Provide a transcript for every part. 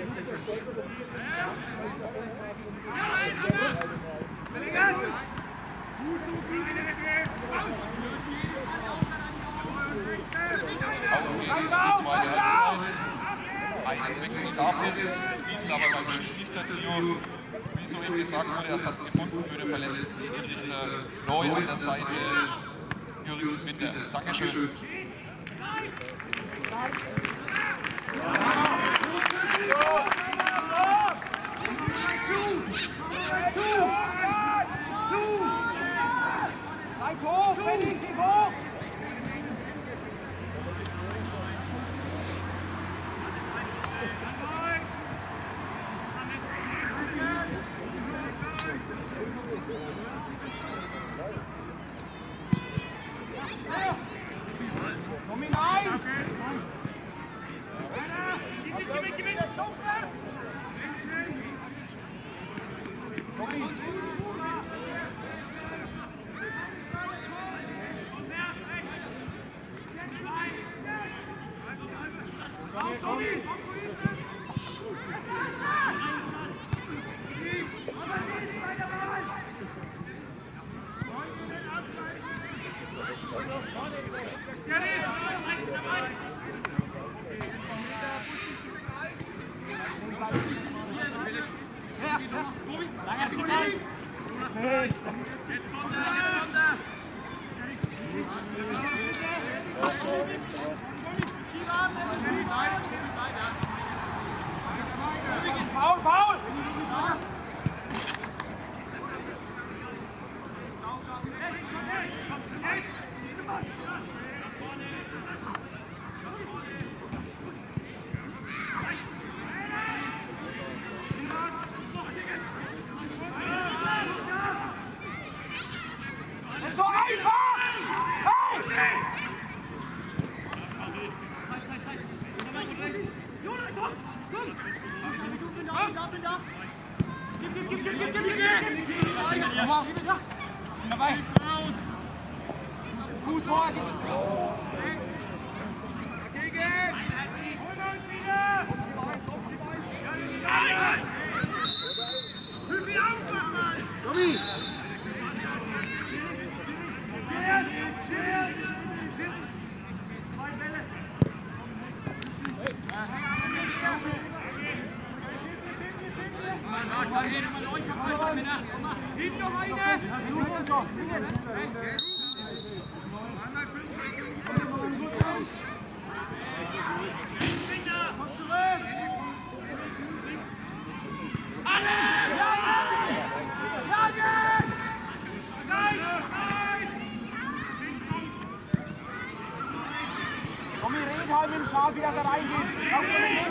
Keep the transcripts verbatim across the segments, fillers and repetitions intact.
Ein Wechsel gab es, fließt aber beim Schiedsrichter-Trio, wie so eben gesagt wurde, Ersatz gefunden für den verletzten Richter Neu an der Seite. Jürgen, bitte. Dankeschön. Hoch, Felix, hoch! Komm hinein! Gib mich, gib mich! Komm hin! Paul, Paul! So einfach! Hey! Dabei! Fuß vor! Dagegen! Holen wir uns wieder! Hüpfi auf, mach mal! Tommy! Scheren! Scheren! Zwei Bälle! Hinten noch eine! Komm zurück! Alle! Jagen! Komm, wir reden halt mit dem Schaf, wie das da reingeht.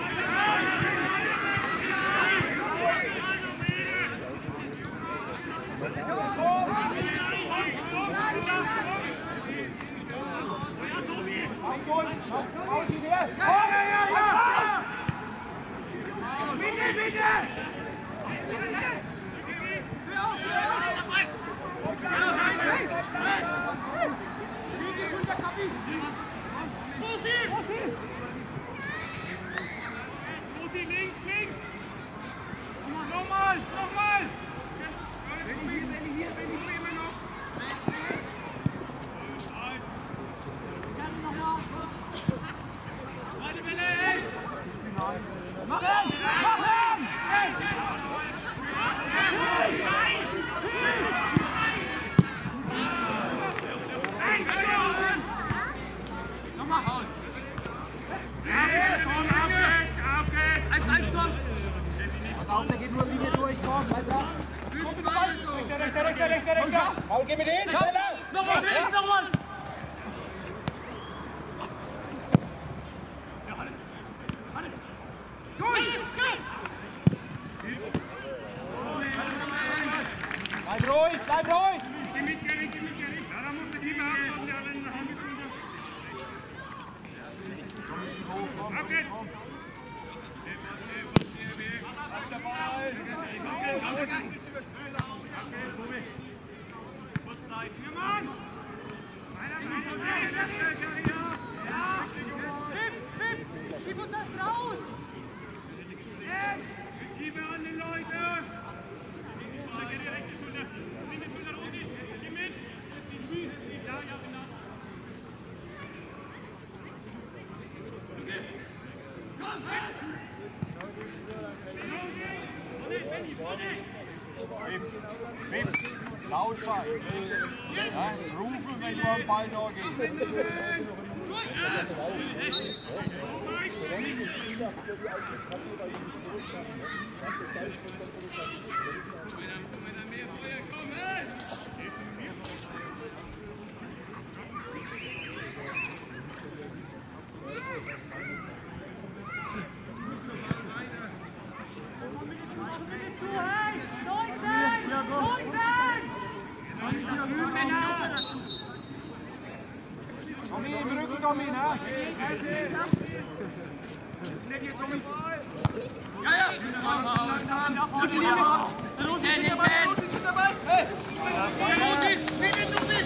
Bitte, bitte! Rosi, links, links! Nochmal, nochmal! Mach ihn! Mach ihn! Nochmal! eins eins noch! Pass auf, der geht nur Linie durch, komm, bleib dran! Rechter, rechter, rechter, rechter, rechter! Paul, geh mit hin, schneller! Nochmal, links, nochmal! Bleib ruhig, bleib ruhig! Geh mit, geh mit, geh mit, geh mit! Ja, da muss der Team haben, der anderen Hand mit runter. Auf geht's! Auf der Ball! Kurz bleiben! Ja, Mann! Weiter, weiter! Ja! Pfiff, pfiff! Schieb uns das raus! Laut sein. Ja, rufen, wenn du am Ball da gehst. Tommy, im Rücken, Tommy, ne? Ja, ja! Auf die Linie! Der Lucy ist dabei, der Lucy ist dabei! Hey! Der Lucy! Wie den Lucy!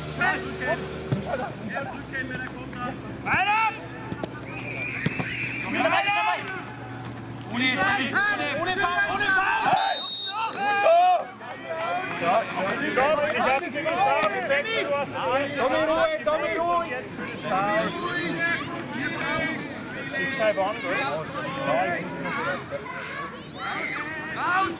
Weiter! Wieder weiter! Ohne, ohne, ohne Foul, ohne Foul! Gut so! Ja, stopp, ich hab dich gesagt, perfekt, du hast... Tommy, ruhig, Tommy, ruhig! Zwei Bahnen, oder? Raus!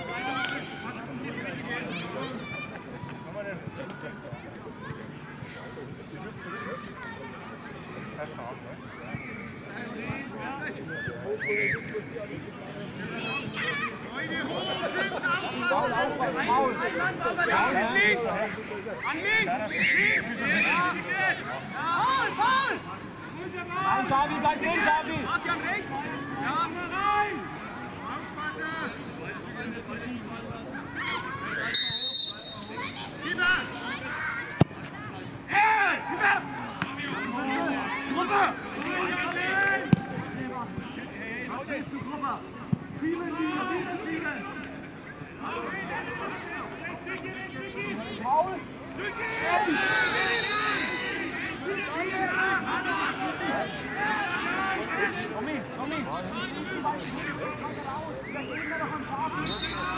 Foul, aufpassen, Foul! An links! An links! Foul, Foul! Nein, Xavi, bleib drin, Xavi! Ach, die haben recht! Ja, rein! Aufpassen! Lieber! Hey! Lieber! Gruppe! Schau dir jetzt die Gruppe! Sieben, sieben, sieben! Paul! Tommy, Tommy! Zu weit, weiter raus! Da gehen wir doch am Schafen!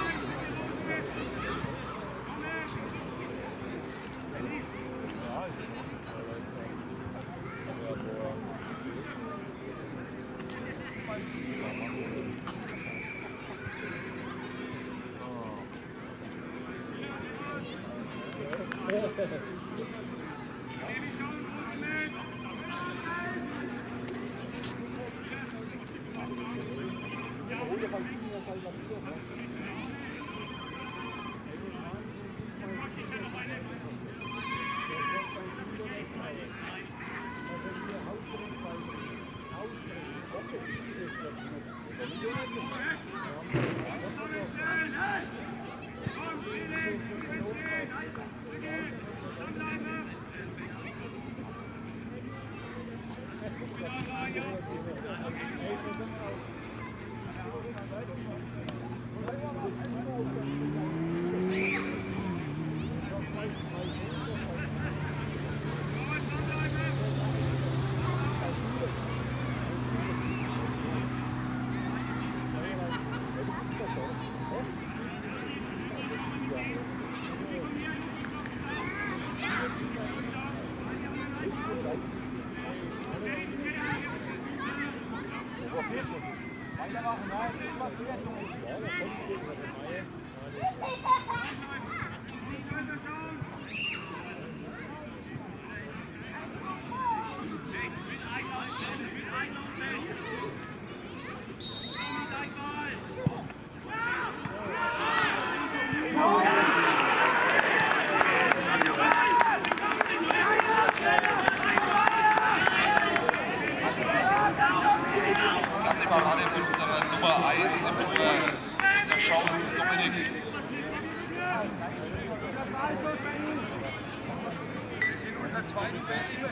Weitermachen, nein, nicht passiert. Nummer eins, also der Chance Dominik. Wir sind unser zweiter Welt.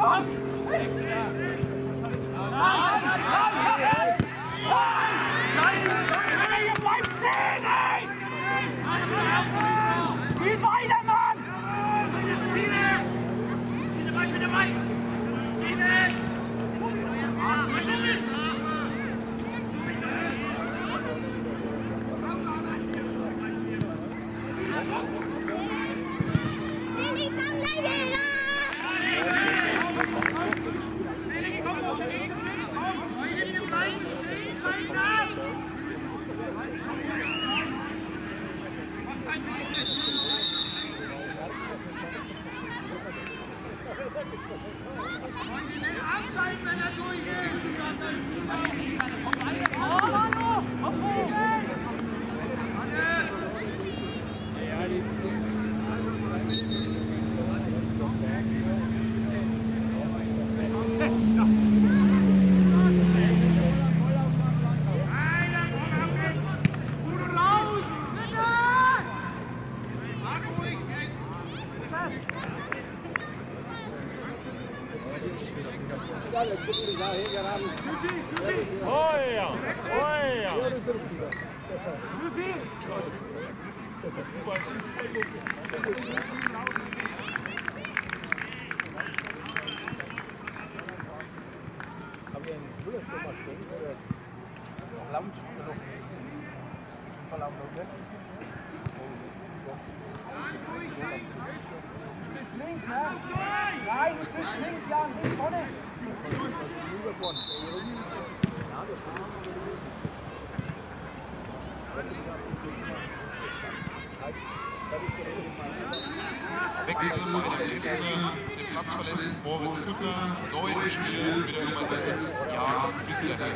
Wechsel bei der Gäste, den Platz verlässt Moritz Küppler, neu im Spiel mit der Nummer elf, Jan Fisler.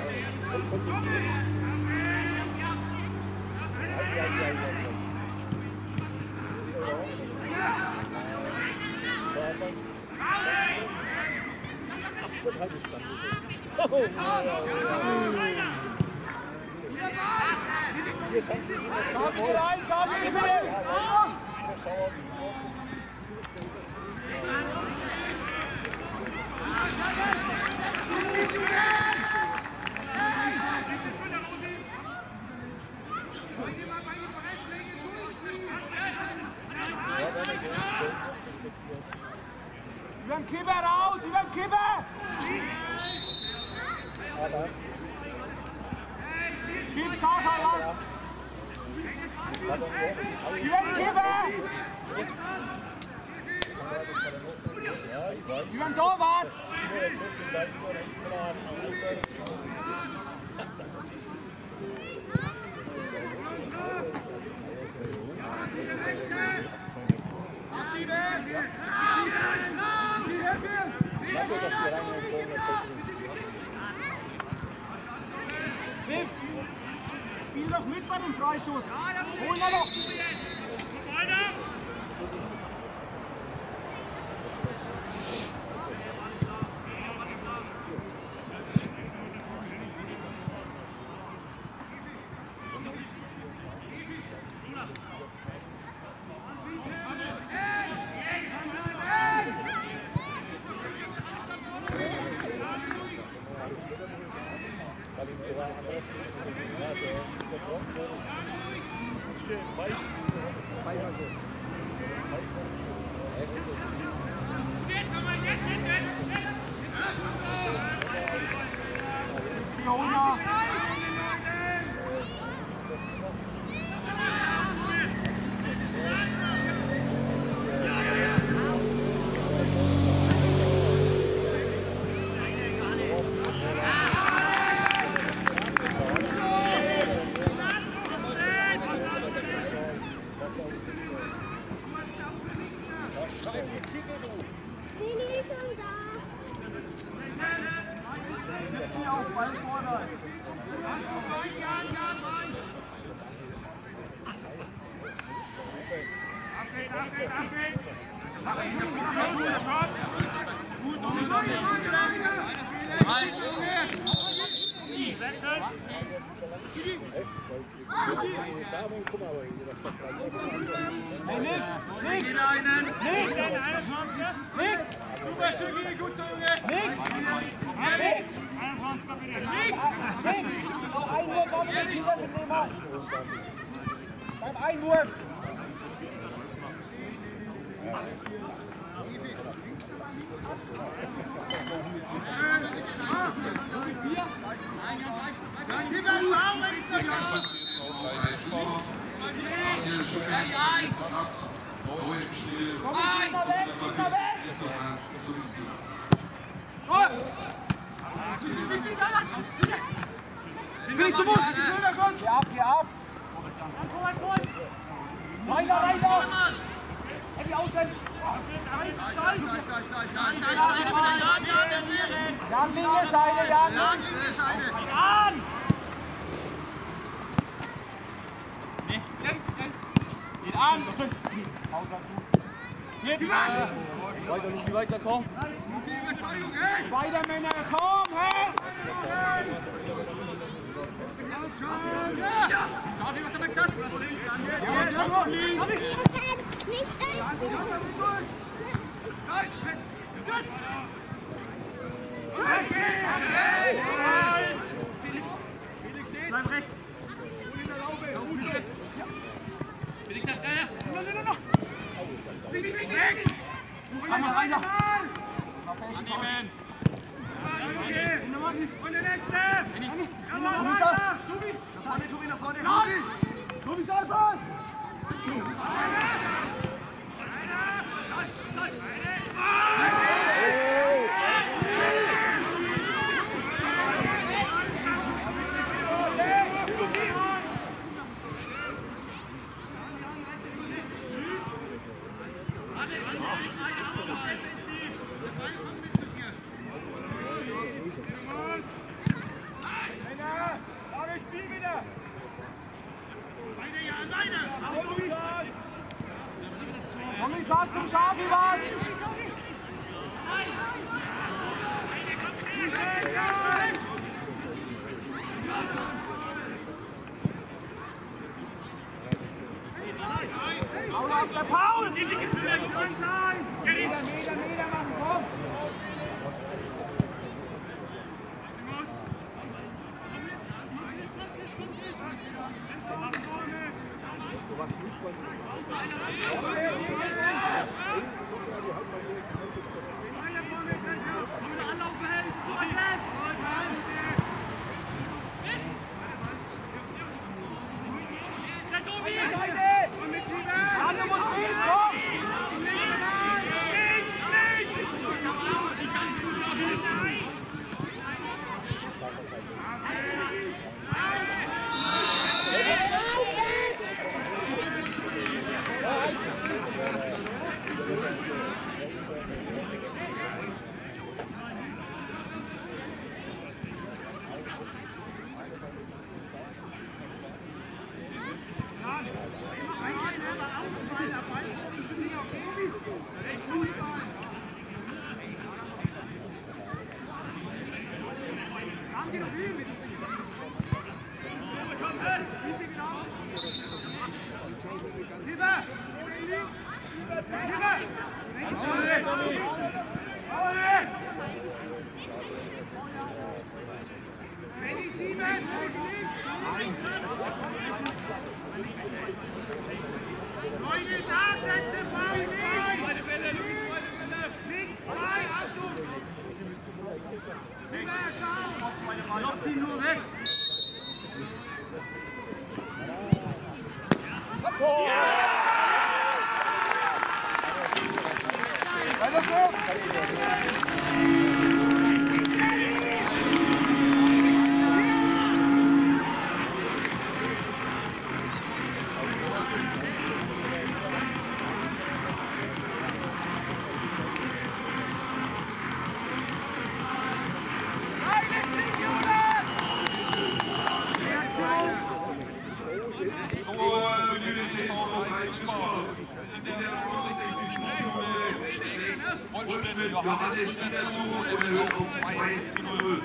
Über den Kipper raus, über den Kipper! Gib Sacha was! Über den Kipper! Über den Torwart! Wips, spiel doch mit bei dem Freistoß. Hol ihn noch. Nick! Nick! Nick! Nick! Super, Schügi, gut so, Junge! Beim Einwurf! Felix, du musst! Geh ab, geh ab! Weiter, weiter! Handy außen! Jan, linke Seite, Jan! Jan, linke Seite! Jan! Geht an! Geht an! Weiter, nicht weiter, komm! Weiter, Männer, komm, hey! Schafi, was du weg hast? Nicht Felix steht! Bleib rechts! Hol ihn da laufen! Felix nach da! Noch, noch, noch! Felix, Felix! Komm mal weiter! Annehmen! Und der nächste! Jawohl, weiter! Tobi! Nach vorne, Tobi, nach vorne! Tobi! Tobi, Salford! Tommy, sag zum Schafi was! Paul auf der Paul! Meter, Meter, Meter machen, komm! Du warst nicht konsistent. Leute, da setzen, Ball zwei! Links zwei, Achtung! Rüber, schau! Lock die nur weg! Ja! Weiter so! Johannes wieder zu und wir hören auf zwei zu null.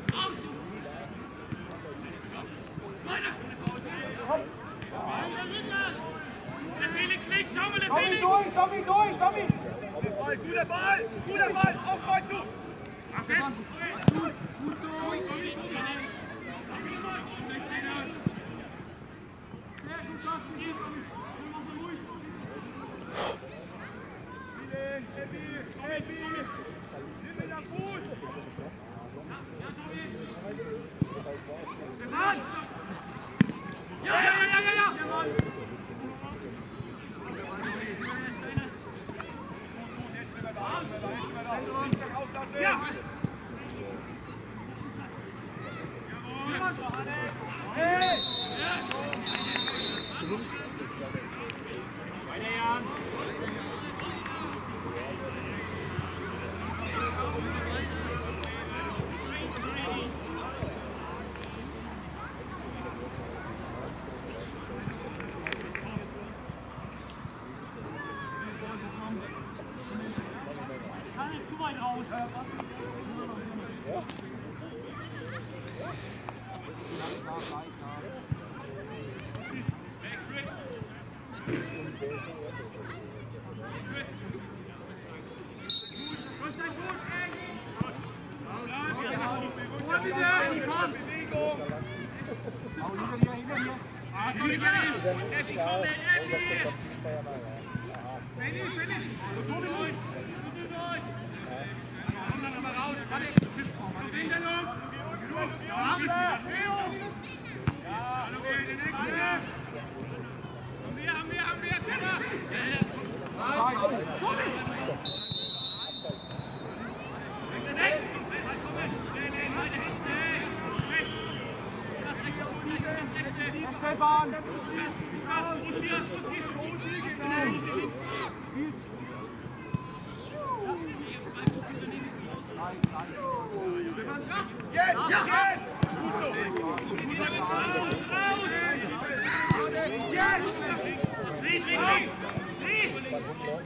Der Felix liegt, schau mal, der Tommy Felix! durch, Tommy durch, Tommy! Guter Ball, guter Ball, auf Ball zu! Mach jetzt! Gut, gut so! Ja, ja, ja, ja, ja! Ja! Hey! Weiter, Jan! Kann nicht zu weit raus. Stefan! Jetzt, jetzt! Gut so! Jetzt! Dreh, dreh, dreh! Dreh!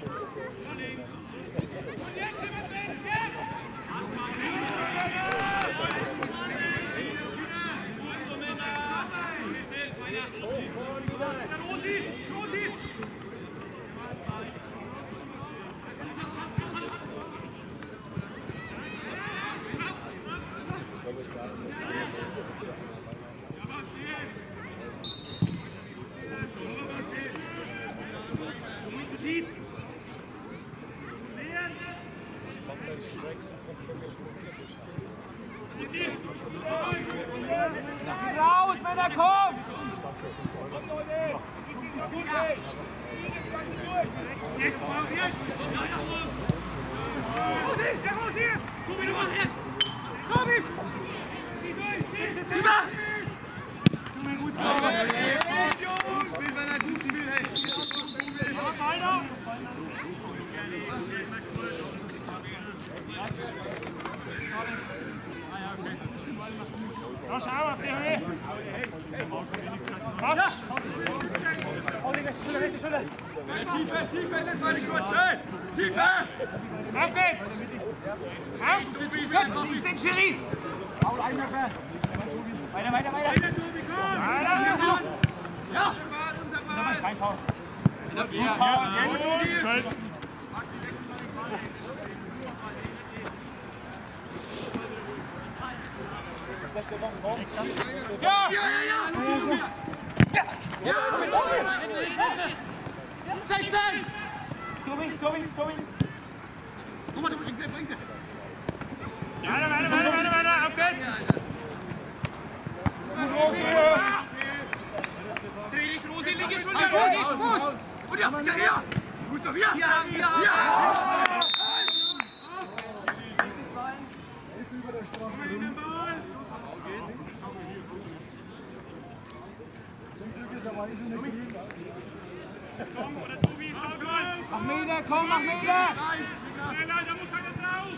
Raus, Männer, komm! Jetzt, jetzt! Der raus hier! Tobi, du mach her! Tobi! Rüber! Gut so! Jungs, will man halt gut spielen, hey! Weiter! Ja, schau auf die Höhe! Ja! Auf die rechte Schulter, rechte Schulter! Tiefe, tiefe, jetzt mal kurz, hey! Tiefe! Auf geht's! Auf! Jetzt ist den Schiri! Paul, Einwerfer! Weiter, weiter, weiter! Weiter, Tobi, komm! Weiter! Ja! Kein Paul! Ja, ja, gut! Ja! Ja, ja, ja! Ja! Ja! sechzehn! Tobi, Tobi, Tobi! Guck mal, du bringst sie, bringst sie! Weiter, weiter, weiter, weiter, weiter! Auf geht's! Dreh dich, Rosi, linke Schulter, Rosi! Und ja, ja, ja! Gut so, ja! Ja, ja! Ja! Mach Meter, komm, mach Meter! Schneller, da muss einer drauf!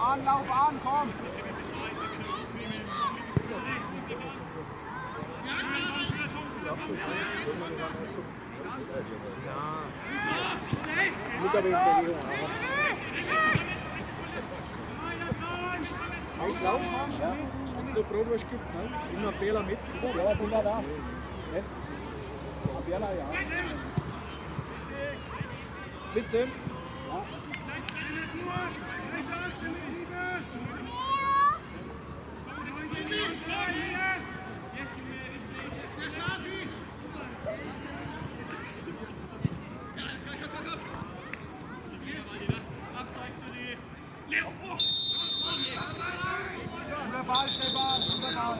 an, lauf an, komm! Muss aber in Bewegung haben. Auslauf, ja. Wenn es noch Brotwurst gibt, ne? Immer Bela mit. Ja, bin da da. Ja. Bela, ja. Mit Senf. Ja. Ball, Stefan, guter Ball.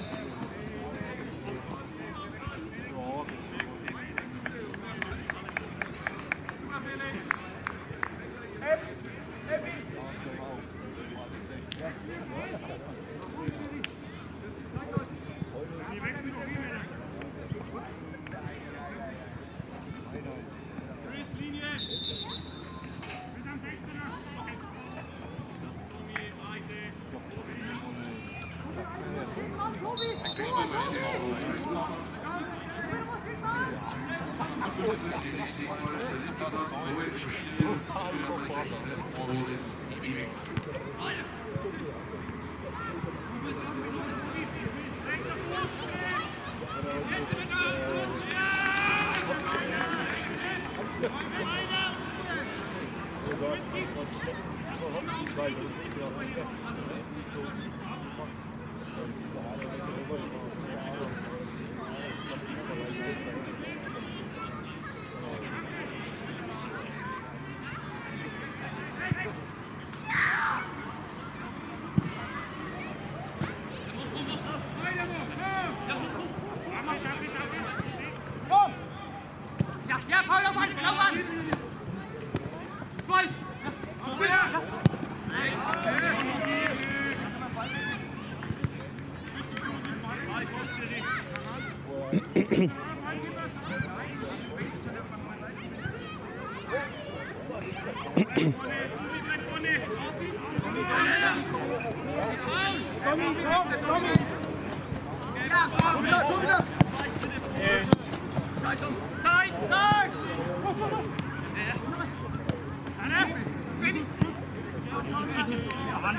Ja, Paul, lauf an, lauf an! Zwei! Tommy, komm, Tommy! Ja, komm! Wieder, schon wieder! Zeit, Zeit! Anne!